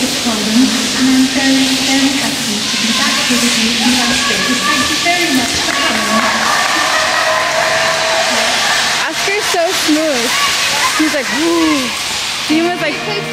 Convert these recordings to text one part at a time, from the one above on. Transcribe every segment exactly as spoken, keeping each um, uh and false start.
it's holding, and I'm very, very happy to be back here with you in Las Vegas. Thank you very much for coming. Oscar's so smooth. He's like, woo. He was like, hey,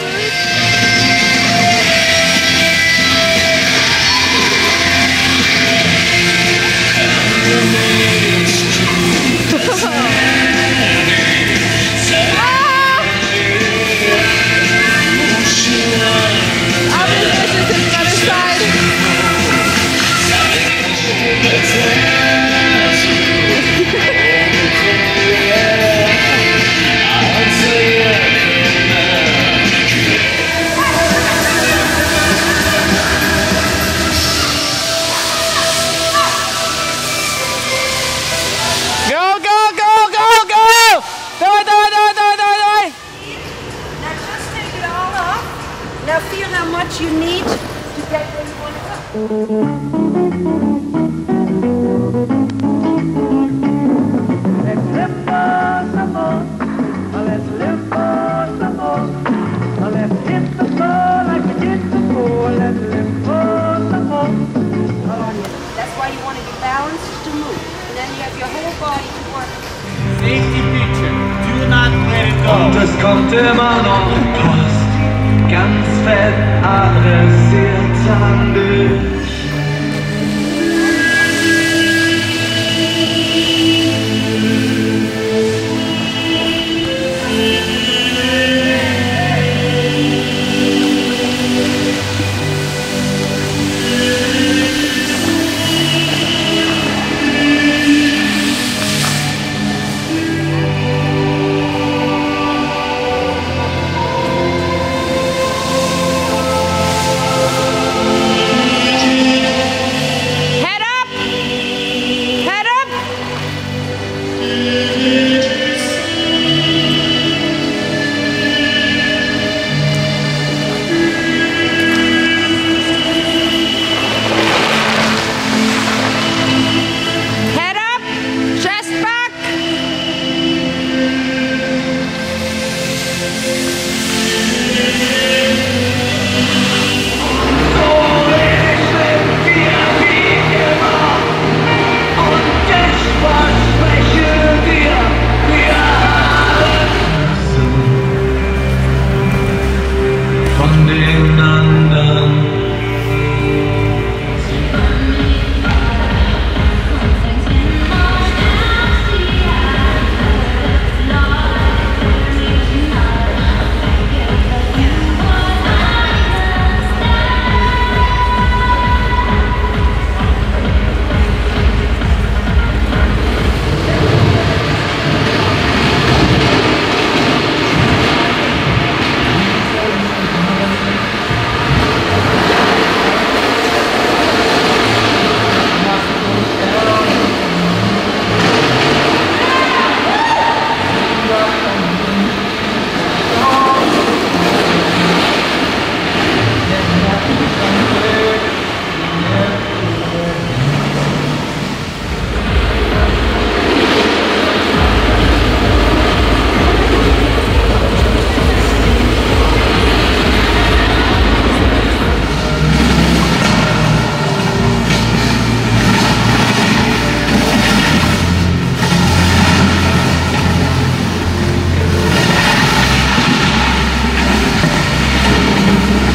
now feel how much you need to get where you want to go. Let's live for some more. Let's live for some more. Let's hit the floor like we did before. Let's live for some more. That's why you want to be balanced to move. And then you have your whole body to work. Safety feature. Do not let it go. Und es kommt immer noch Post. Ganz fett adressiert an dich.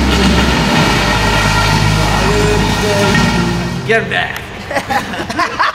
Get back.